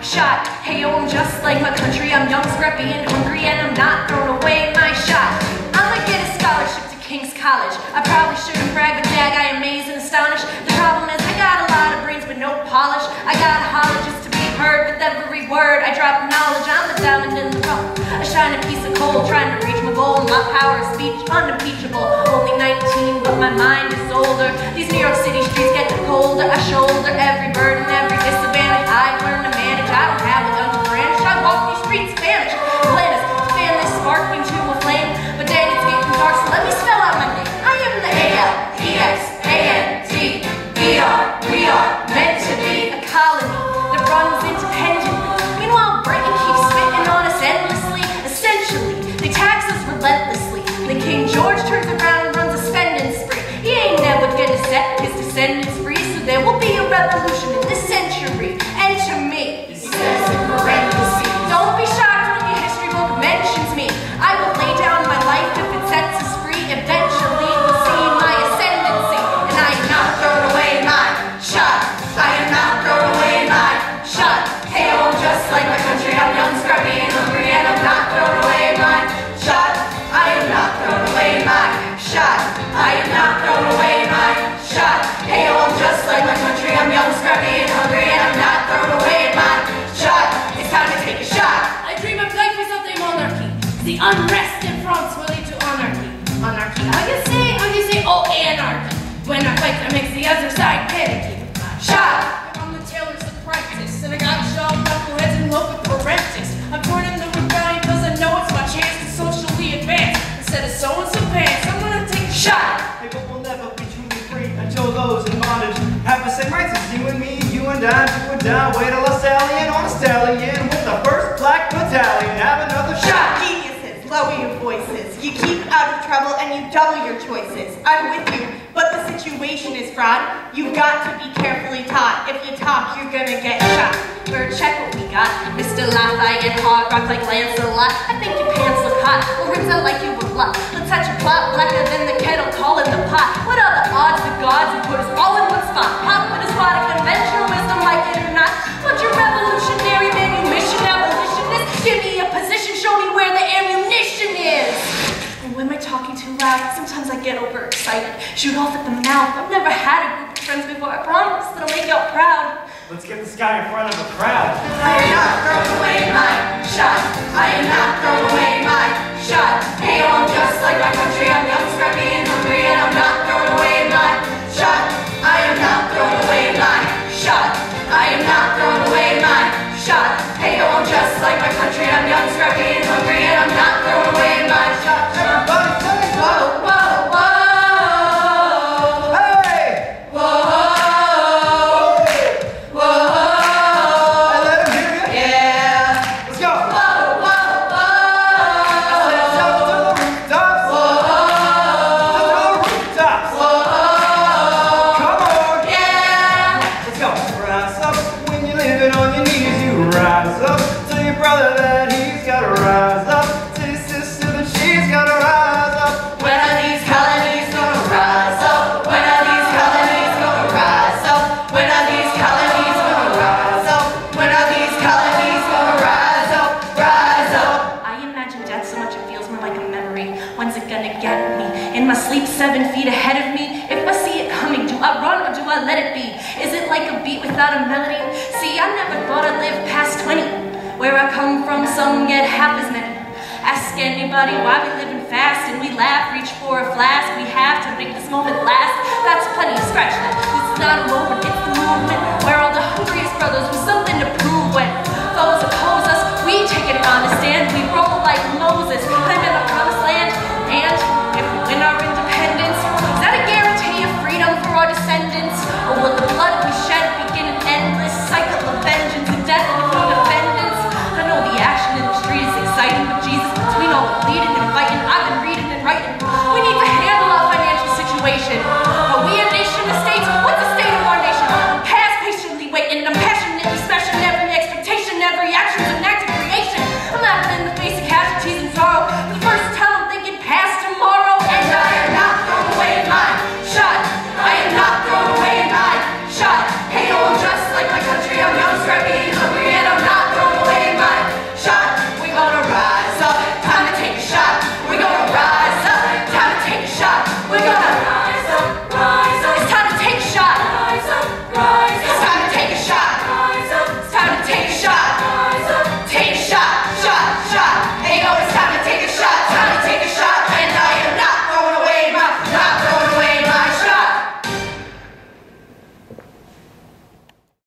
shot. Hey yo, I'm just like my country. I'm young, scrappy, and hungry, and I'm not throwing away my shot. I'ma get a scholarship to King's College. I probably shouldn't brag, but dag, I amaze and astonish. The problem is I got a lot of brains but no polish. I got a holler just to be heard with every word. I drop knowledge, I'm a diamond in the rough. A shining piece of coal, trying to reach my goal. My power of speech, unimpeachable. Only 19, but my mind is older. These New York City streets get colder. I shoulder every burden, every disadvantage. I've learned to manage. I don't have a gun to brandish. I walk these streets Spanish. Plan is to fan this spark into a flame. But dang, it's getting dark, so let me spell out my name. I am the A-L-E-X-A-N-T-E-R. We are meant to be a colony that runs independently. Meanwhile, Britain keeps spitting on us endlessly. Essentially, they tax us relentlessly. Then King George turns around and runs a spending spree. He ain't never gonna set his descendants free, so there will be a revolution in this century. Enter me. He says in parentheses. Don't be shocked when your history book mentions me. I will lay down my life if it sets us free. Eventually, we'll see my ascendancy. And I am not throwing away my shot. I am not throwing away my shot. Hey, I'm just like my country. I'm young, scrappy, and hungry, and I'm not throwing away my shot. I am not throwing away my shot. I am not throwing away my shot. Hey, I'm just like my country. I'm young, scrappy, and hungry, and I'm not throwing away my shot. It's time to take a shot. I dream of life without the monarchy. The unrest in France will lead to anarchy. Anarchy. How you say, oh, anarchy. When I fight, that makes the other side panicky. Shot. I'm the tailor's apprentice, and I got sharp knuckleheads and local forensics. I'm joining the rebellion because I know it's my chance to socially advance. Instead of sewing some pants, I'm gonna take a shot. Hey, but we'll never be truly free until those in bondage have the same rights as you and me, you and I, do or die. Wait till I stallion on a stallion with the 1st Black Battalion. Have another shot. Geniuses, lower your voices. You keep out of trouble and you double your choices. I'm with you, but the situation is fraught. You've got to be carefully taught. If you talk, you're gonna get shot. Bird, check what we got. Mr. Lafayette, hard rock like Lancelot. I think your pants look hot. Well, rims out like you were blocked. Let's touch a plot blacker than the kettle calling the pot. What are the odds the gods who put us all in one spot? Pop with a spot of conventional wisdom, like it or not. But your revolutionary manumission, abolitionist. Give me a position, show me where the ammunition is. And when am I talking too loud? Sometimes I get overexcited. Shoot off at the mouth. I've never had a group of friends before. I promise that I'll make y'all proud. Let's get this guy in front of a crowd. I am not throwing away my shot. I am not throwing away my shot. Hey, I'm just like my country. I'm young, scrappy, and hungry, and I'm not throwing away my shot. I am not throwing away my shot. I am not throwing away my shot. Hey, I'm just like my country. I'm young, scrappy, and hungry, and I'm not throwing away my shot. Everybody say Whoa, whoa, whoa. hey! Whoa. When's it gonna get me? In my sleep 7 feet ahead of me? If I see it coming, do I run or do I let it be? Is it like a beat without a melody? See, I never thought I'd live past 20. Where I come from, some get half as many. Ask anybody why we living fast and we laugh, reach for a flask. We have to make this moment last. That's plenty, scratch that. This is not a moment, it's the movement. Where all the hungriest brothers with some